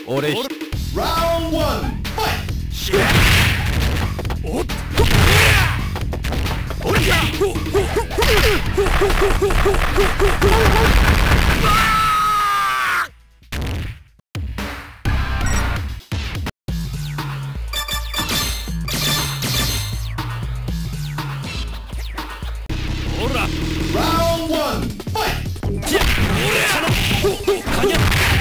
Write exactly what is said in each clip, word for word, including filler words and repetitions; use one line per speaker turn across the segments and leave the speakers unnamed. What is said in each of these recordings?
俺ひ
ラウンドワンファイト。おっおりゃほらラウンドワンファイト。じゃあり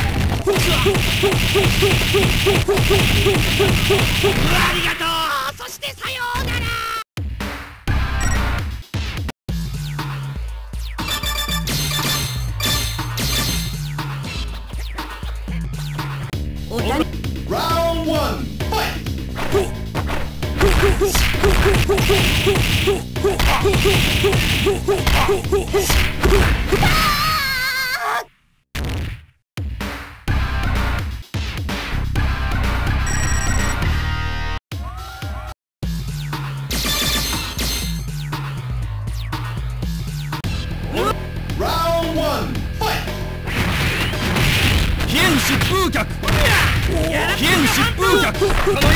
がとう。そしてさようなら。ラウンドワンファイ飛燕疾風脚飛燕疾風脚この一発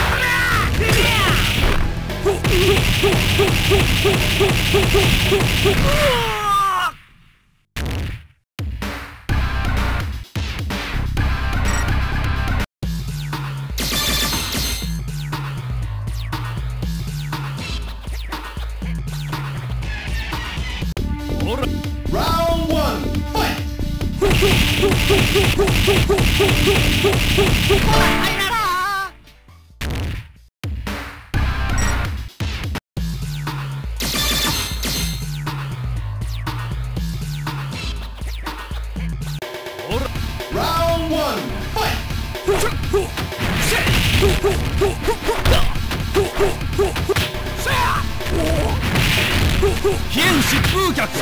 ほらラウンドワンファイト。飛燕疾風脚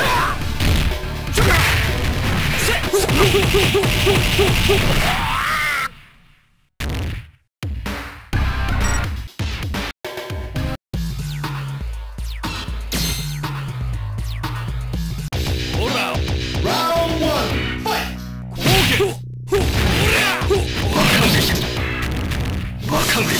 ほらラウンドワンファイト。バカめ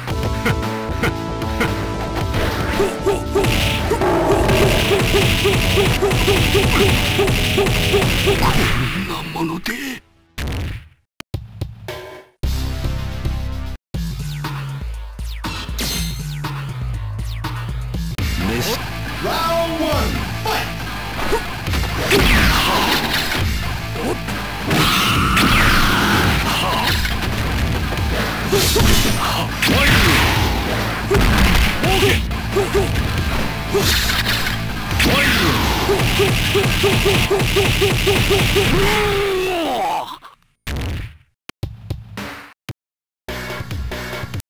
こんなものでラウンドワンファイト。